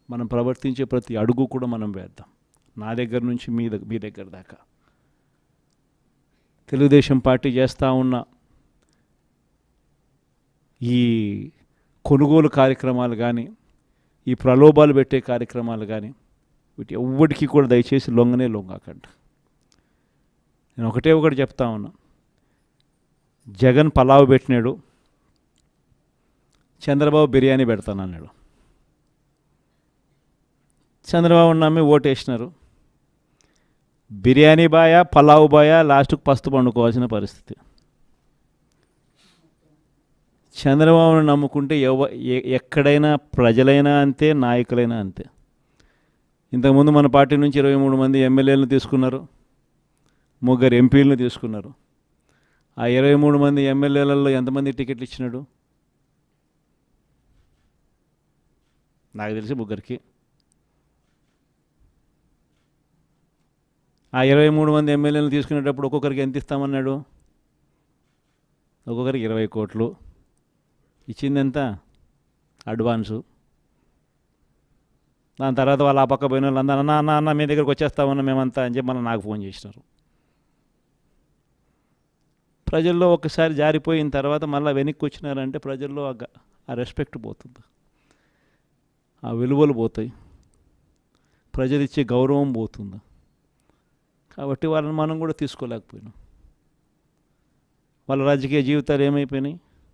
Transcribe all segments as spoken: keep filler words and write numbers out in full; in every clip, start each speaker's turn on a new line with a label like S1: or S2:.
S1: మనం ప్రవర్తించే ప్రతి అడుగు కూడా మనం వేద్దాం. నా దగ్గర నుంచి మీ దగ్గర మీ దగ్గర దాకా తెలుగుదేశం పార్టీ చేస్తూ ఉన్న ఈ కొనుగోలు కార్యక్రమాలు కానీ, ఈ ప్రలోభాలు పెట్టే కార్యక్రమాలు కానీ, వీటి ఎవ్వడికి కూడా దయచేసి లొంగనే లొంగకండి. నేను ఒకటే ఒకటి చెప్తా ఉన్నా, జగన్ పలావ్ పెట్టినాడు, చంద్రబాబు బిర్యానీ పెడతానన్నాడు. చంద్రబాబు నమ్మి ఓటేసినారు. బిర్యానీ బాయా పలావ్ బాయా లాస్ట్కు పస్తు పండుకోవాల్సిన పరిస్థితి. చంద్రబాబును నమ్ముకుంటే ఎవ ఎక్కడైనా ప్రజలైనా అంతే, నాయకులైనా అంతే. ఇంతకుముందు మన పార్టీ నుంచి ఇరవై మూడు మంది ఎమ్మెల్యేలను తీసుకున్నారు, ముగ్గురు ఎంపీలను తీసుకున్నారు. ఆ ఇరవై మూడు మంది ఎమ్మెల్యేలలో ఎంతమంది టికెట్లు ఇచ్చినాడు? నాకు తెలిసి ముగ్గురికి. ఆ ఇరవై మూడు మంది ఎమ్మెల్యేలను తీసుకునేటప్పుడు ఒక్కొక్కరికి ఎంత ఇస్తామన్నాడు? ఒక్కొక్కరికి ఇరవై కోట్లు ఇచ్చింది. ఎంత అడ్వాన్సు? దాని తర్వాత వాళ్ళు ఆ పక్క పోయిన వాళ్ళు అందరూ అన్న అన్న అన్న మీ దగ్గరికి వచ్చేస్తామన్నా మేమంతా అని చెప్పి మళ్ళీ నాకు ఫోన్ చేసినారు. ప్రజల్లో ఒకసారి జారిపోయిన తర్వాత మళ్ళీ వెనక్కి వచ్చినారంటే ప్రజల్లో ఆ రెస్పెక్ట్ పోతుంది, ఆ విలువలు పోతాయి, ప్రజలు ఇచ్చే గౌరవం పోతుంది. కాబట్టి వాళ్ళని మనం కూడా తీసుకోలేకపోయినాం. వాళ్ళ రాజకీయ జీవితాలు ఏమైపోయినాయి?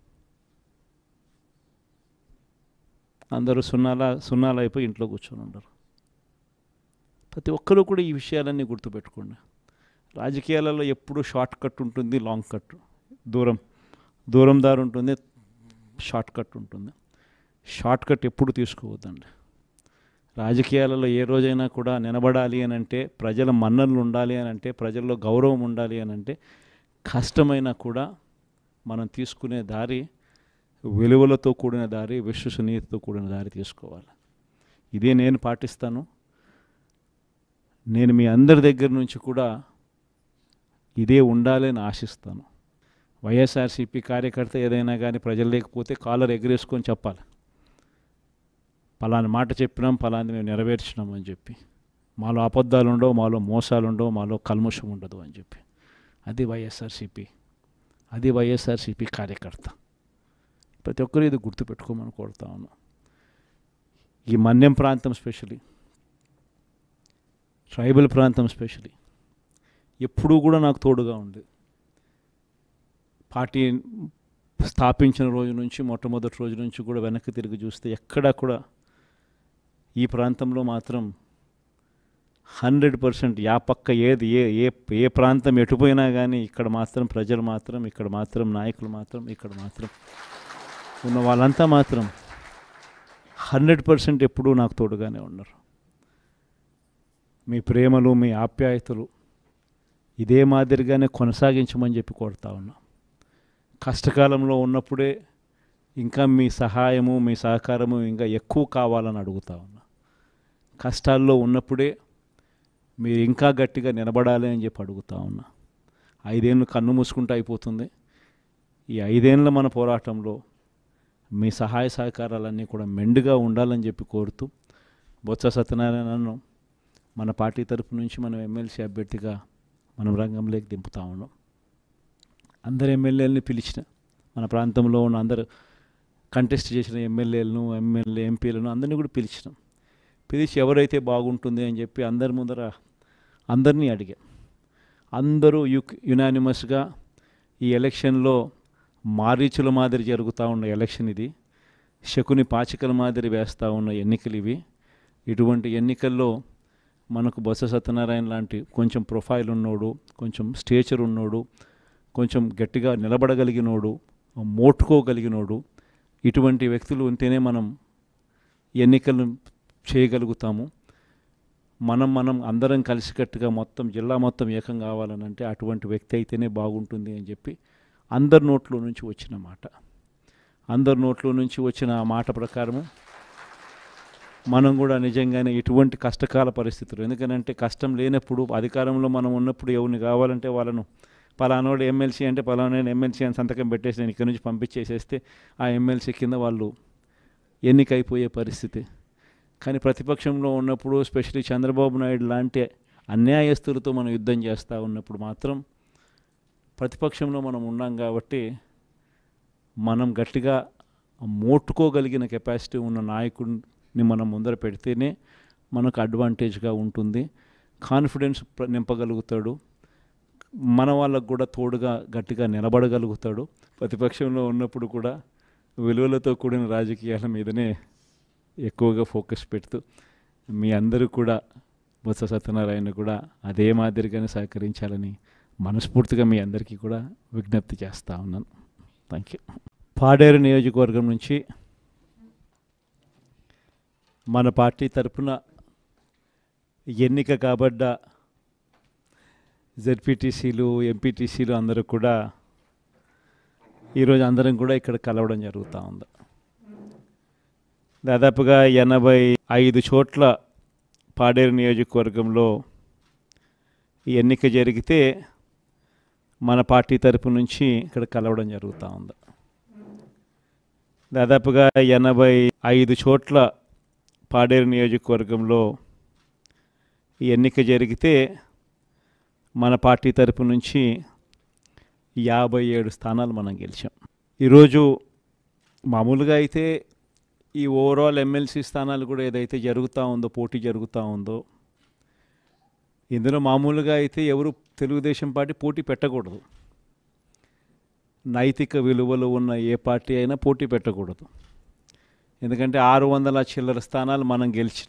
S1: అందరూ సున్నాల సున్నాలు అయిపోయి ఇంట్లో కూర్చొని ఉండరు. ప్రతి ఒక్కరూ కూడా ఈ విషయాలన్నీ గుర్తుపెట్టుకోండి. రాజకీయాలలో ఎప్పుడూ షార్ట్ కట్ ఉంటుంది, లాంగ్ కట్, దూరం దూరం దారి ఉంటుంది, షార్ట్ కట్ ఉంటుంది. షార్ట్ కట్ ఎప్పుడు తీసుకోవద్దండి. రాజకీయాలలో ఏ రోజైనా కూడా నిలబడాలి అని అంటే, ప్రజల మన్ననలు ఉండాలి అని అంటే, ప్రజల్లో గౌరవం ఉండాలి అని అంటే, కష్టమైనా కూడా మనం తీసుకునే దారి విలువలతో కూడిన దారి, విశ్వసనీయతతో కూడిన దారి తీసుకోవాలి. ఇదే నేను పాటిస్తాను. నేను మీ అందరి దగ్గర నుంచి కూడా ఇదే ఉండాలని ఆశిస్తాను. వైఎస్ఆర్సీపీ కార్యకర్త ఏదైనా కానీ ప్రజలు లేకపోతే కాలర్ ఎగరేసుకొని చెప్పాలి, పలాని మాట చెప్పినాం, పలాని మేము నెరవేర్చినాం అని చెప్పి. మాలో అబద్ధాలు ఉండవు, మాలో మోసాలు ఉండవు, మాలో కల్మషం ఉండదు అని చెప్పి. అది వైఎస్ఆర్సీపీ, అది వైఎస్ఆర్సీపీ కార్యకర్త. ప్రతి ఒక్కరు ఇది గుర్తుపెట్టుకోమని కోరుతా ఉన్నాం. ఈ మన్యం ప్రాంతం స్పెషలీ, ట్రైబల్ ప్రాంతం స్పెషలీ ఎప్పుడూ కూడా నాకు తోడుగా ఉంది. పార్టీ స్థాపించిన రోజు నుంచి, మొట్టమొదటి రోజు నుంచి కూడా వెనక్కి తిరిగి చూస్తే ఎక్కడా కూడా ఈ ప్రాంతంలో మాత్రం హండ్రెడ్ పర్సెంట్ యా పక్క ఏది ఏ ఏ ఏ ప్రాంతం ఎటుపోయినా కానీ ఇక్కడ మాత్రం ప్రజలు మాత్రం, ఇక్కడ మాత్రం నాయకులు మాత్రం, ఇక్కడ మాత్రం ఉన్న వాళ్ళంతా మాత్రం హండ్రెడ్ పర్సెంట్ ఎప్పుడూ నాకు తోడుగానే ఉన్నారు. మీ ప్రేమలు, మీ ఆప్యాయతలు ఇదే మాదిరిగానే కొనసాగించమని చెప్పి కోరుతా ఉన్నా. కష్టకాలంలో ఉన్నప్పుడే ఇంకా మీ సహాయము, మీ సహకారము ఇంకా ఎక్కువ కావాలని అడుగుతా ఉన్నా. కష్టాల్లో ఉన్నప్పుడే మీరు ఇంకా గట్టిగా నిలబడాలి అని చెప్పి అడుగుతా ఉన్నా. ఐదేళ్ళు కన్ను మూసుకుంటూ అయిపోతుంది. ఈ ఐదేళ్ళ మన పోరాటంలో మీ సహాయ సహకారాలన్నీ కూడా మెండుగా ఉండాలని చెప్పి కోరుతూ, బొత్స సత్యనారాయణను మన పార్టీ తరపు నుంచి మనం ఎమ్మెల్సీ అభ్యర్థిగా మనం రంగంలోకి దింపుతా ఉన్నాం. అందరు ఎమ్మెల్యేలని పిలిచిన, మన ప్రాంతంలో ఉన్న అందరు కంటెస్ట్ చేసిన ఎమ్మెల్యేలను, ఎమ్మెల్యే ఎంపీలను అందరినీ కూడా పిలిచినాం. పిలిచి ఎవరైతే బాగుంటుంది అని చెప్పి అందరి ముందర అందరినీ అడిగాం. అందరూ యు యునానిమస్గా ఈ ఎలక్షన్లో మారీచుల మాదిరి జరుగుతూ ఉన్న ఎలక్షన్ ఇది, శకుని పాచికల మాదిరి వేస్తూ ఉన్న ఎన్నికలు ఇవి. ఇటువంటి ఎన్నికల్లో మనకు బొత్స సత్యనారాయణ లాంటి కొంచెం ప్రొఫైల్ ఉన్నోడు, కొంచెం స్టేచర్ ఉన్నోడు, కొంచెం గట్టిగా నిలబడగలిగినోడు, మోటుకోగలిగినోడు, ఇటువంటి వ్యక్తులు ఉంటేనే మనం ఎన్నికలు చేయగలుగుతాము. మనం మనం అందరం కలిసికట్టుగా మొత్తం జిల్లా మొత్తం ఏకం కావాలని అంటే అటువంటి వ్యక్తి అయితేనే బాగుంటుంది అని చెప్పి అందరి నోట్లో నుంచి వచ్చిన మాట. అందరి నోట్లో నుంచి వచ్చిన ఆ మాట ప్రకారము మనం కూడా నిజంగానే ఇటువంటి కష్టకాల పరిస్థితులు, ఎందుకంటే కష్టం లేనప్పుడు, అధికారంలో మనం ఉన్నప్పుడు ఎవరిని కావాలంటే వాళ్ళను పలానోడు ఎమ్మెల్సీ అంటే పలానా ఎమ్మెల్సీ అని సంతకం పెట్టేసి నేను ఇక్కడి నుంచి పంపించేసేస్తే ఆ ఎమ్మెల్సీ కింద వాళ్ళు ఎన్నికైపోయే పరిస్థితి. కానీ ప్రతిపక్షంలో ఉన్నప్పుడు స్పెషల్లీ చంద్రబాబు నాయుడు లాంటి అన్యాయస్తులతో మనం యుద్ధం చేస్తూ ఉన్నప్పుడు మాత్రం ప్రతిపక్షంలో మనం ఉన్నాం కాబట్టి మనం గట్టిగా మోట్టుకోగలిగిన కెపాసిటీ ఉన్న నాయకుడిని మనం ముందర పెడితేనే మనకు అడ్వాంటేజ్గా ఉంటుంది. కాన్ఫిడెన్స్ నింపగలుగుతాడు, మన వాళ్ళకు కూడా తోడుగా గట్టిగా నిలబడగలుగుతాడు. ప్రతిపక్షంలో ఉన్నప్పుడు కూడా విలువలతో కూడిన రాజకీయాల మీదనే ఎక్కువగా ఫోకస్ పెడుతూ మీ అందరూ కూడా బొత్స సత్యనారాయణ కూడా అదే మాదిరిగానే సహకరించాలని మనస్ఫూర్తిగా మీ అందరికీ కూడా విజ్ఞప్తి చేస్తూ ఉన్నాను. Thank you. పాడేరు నియోజకవర్గం నుంచి మన పార్టీ తరఫున ఎన్నిక కాబడ్డ జెడ్పీటీసీలు, ఎంపీటీసీలు అందరూ కూడా ఈరోజు అందరం కూడా ఇక్కడ కలవడం జరుగుతూ ఉంది. దాదాపుగా ఎనభై ఐదు చోట్ల పాడేరు నియోజకవర్గంలో ఎన్నిక జరిగితే మన పార్టీ తరపు నుంచి ఇక్కడ కలవడం జరుగుతూ ఉంది. దాదాపుగా ఎనభై ఐదు చోట్ల పాడేరు నియోజకవర్గంలో ఎన్నిక జరిగితే మన పార్టీ తరపు నుంచి యాభై ఏడు స్థానాలు మనం గెలిచాం. ఈరోజు మామూలుగా అయితే ఈ ఓవరాల్ ఎమ్మెల్సీ స్థానాలు కూడా ఏదైతే జరుగుతూ ఉందో, పోటీ జరుగుతూ ఉందో, ఇందులో మామూలుగా అయితే ఎవరు తెలుగుదేశం పార్టీ పోటీ పెట్టకూడదు. నైతిక విలువలు ఉన్న ఏ పార్టీ అయినా పోటీ పెట్టకూడదు. ఎందుకంటే ఆరు వందల చిల్లర స్థానాలు మనం గెలిచి